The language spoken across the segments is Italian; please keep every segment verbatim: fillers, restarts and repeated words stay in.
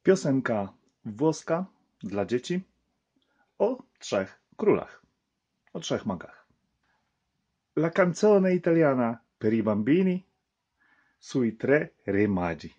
Piosenka włoska dla dzieci o trzech królach, o trzech magach. La canzone italiana per i bambini sui tre re magi.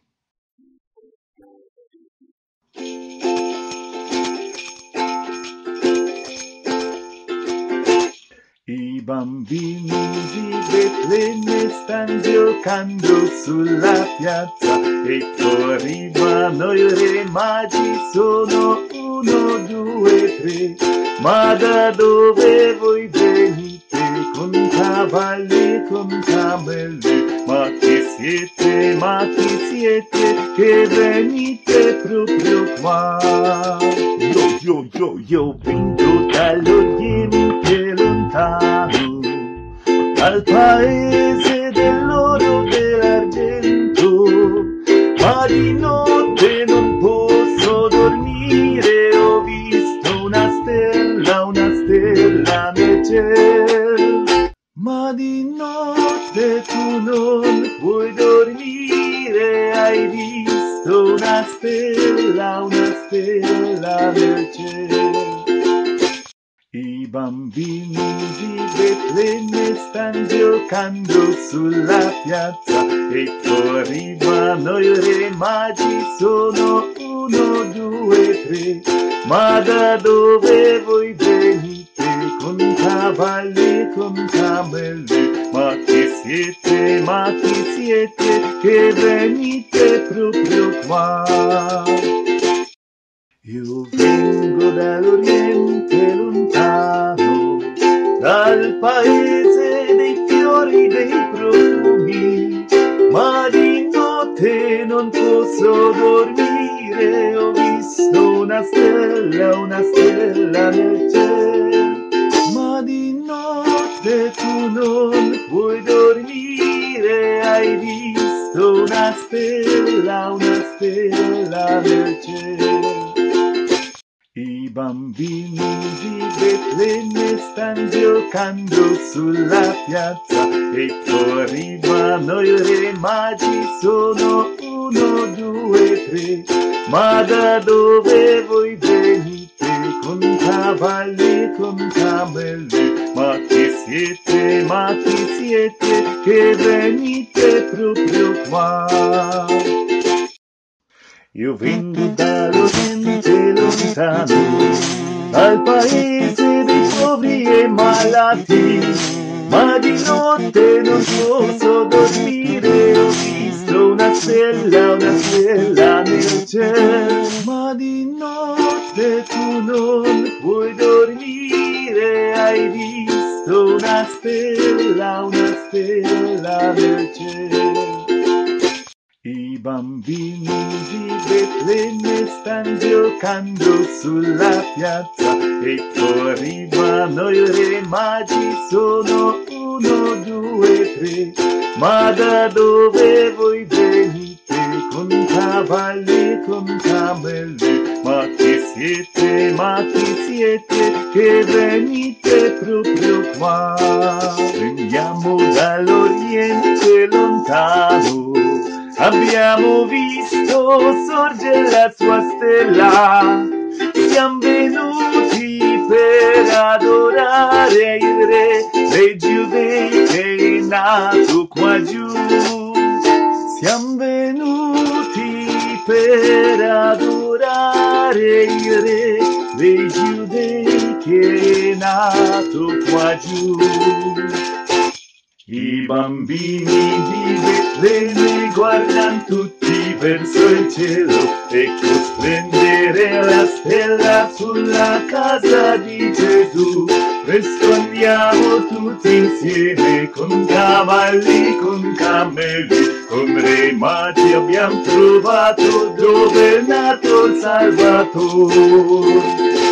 I bambini di Betlemme stan giocando sulla piazza, ecco arrivano i re magi, sono uno, due, tre. Ma da dove voi venite? Con cavalli, con camelle? Ma chi siete, ma chi siete, che venite proprio qua? Io, io, io, io vengo dall'Oriente lontano, dal paese dell'oro dell'argento, ma di notte non posso dormire, ho visto una stella, una stella nel cielo. Ma di notte tu non puoi dormire, hai visto una stella, una stella nel cielo. I bambini di Betlemme stan giocando sulla piazza, ecco arrivano i re magi, sono uno, due, tre. Ma da dove voi venite? Con cavalli, con camelle? Ma chi siete, ma chi siete, che venite proprio qua? Io vengo dall'Oriente lontano, dal paese dei fiori, dei profumi, ma di notte non posso dormire, ho visto una stella, una stella nel cielo. Ma di notte tu non puoi dormire, hai visto una stella, una stella nel cielo. I bambini di Betlemme stan giocando sulla piazza, ecco arrivano i re magi, sono uno, due, tre. Ma da dove voi venite? Con cavalli, con camelle? Ma chi siete, ma chi siete, che venite proprio qua? Io vengo dall'Oriente lontano, dal paese dei poveri e malati, ma di notte non posso dormire, ho visto una stella, una stella nel cielo. Ma di notte tu non puoi dormire, hai visto una stella, una stella nel cielo. I bambini di Betlemme stan giocando sulla piazza, ecco arrivano i re magi, sono uno, due, tre. Ma da dove voi venite? Con cavalli, con camelle? Ma chi siete, ma chi siete, che venite proprio qua? Veniamo dall'Oriente lontano, abbiamo visto sorgere la sua stella, siamo venuti per adorare il re dei giudei che è nato qua giù. Siamo venuti per adorare il re dei giudei che è nato qua giù. I bambini di Betlemme guardano tutti verso il cielo, ecco splendere la stella sulla casa di Gesù. Presto andiamo tutti insieme, con cavalli, con cammelli, con re magi abbiamo trovato dove è nato il Salvatore.